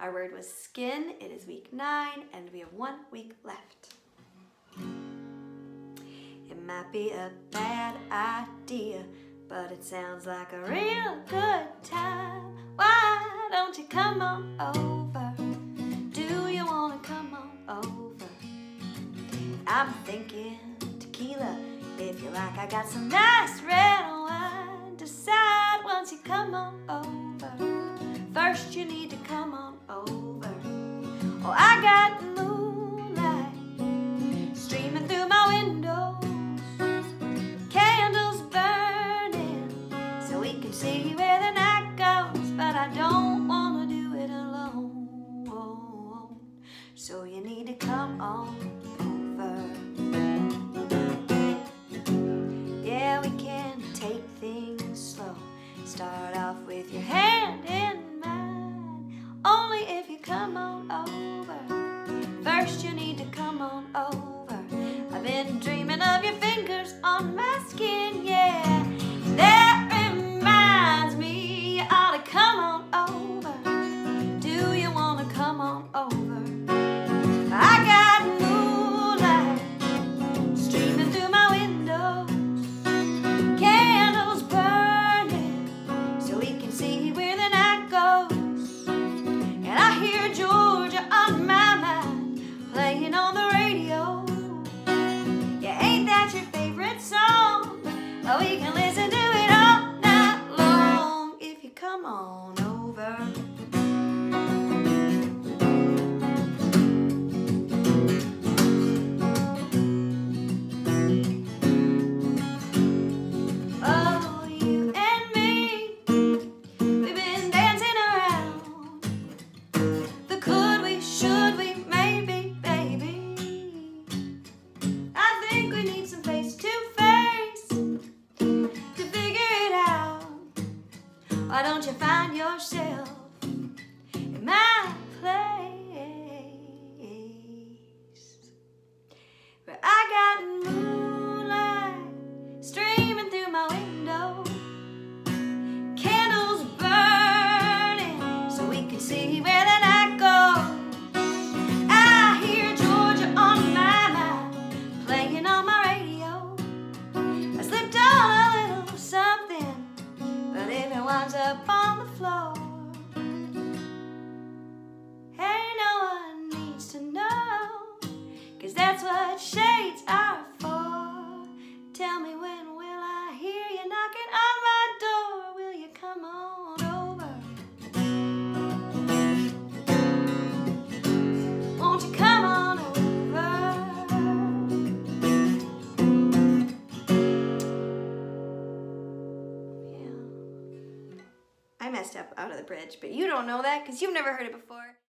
Our word was skin. It is week 9, and we have 1 week left. It might be a bad idea, but it sounds like a real good time. Why don't you come on over? Do you want to come on over? I'm thinking tequila. If you like, I got some nice red wine. Decide once you come on over. First you need to come on over. Oh, I got moonlight streaming through my windows, candles burning so we can see where the night goes. But I don't want to do it alone, so you need to come on over. Yeah, we can take things slow. Start off with your hand in mine. Only if you come on over. First you need to come on over. I've been dreaming of your fingers on my skin, yeah. That reminds me you ought to come on over. Do you want to come on over? I got moonlight streaming through my windows, candles burning so we can see where the night goes. And I hear Georgia on my mind playing on the radio. Yeah, ain't that your favorite song? Oh, we can listen to it all night long if you come on over. Oh, you and me, we've been dancing around the could we, should we, maybe, baby. I think we need some face to face to figure it out. Why don't you find yourself in my place, where I got moonlight streaming through my window, candles burning so we can see where the night goes. I hear Georgia on my mind playing on my radio. I slipped on a little something, but if it winds up on the floor, hey, no one needs to know, 'cause that's what shades are for. Tell me, when will I hear you knocking on my door? Will you come on over? Won't you come on over? Yeah. I messed up out of the bridge, but you don't know that because you've never heard it before.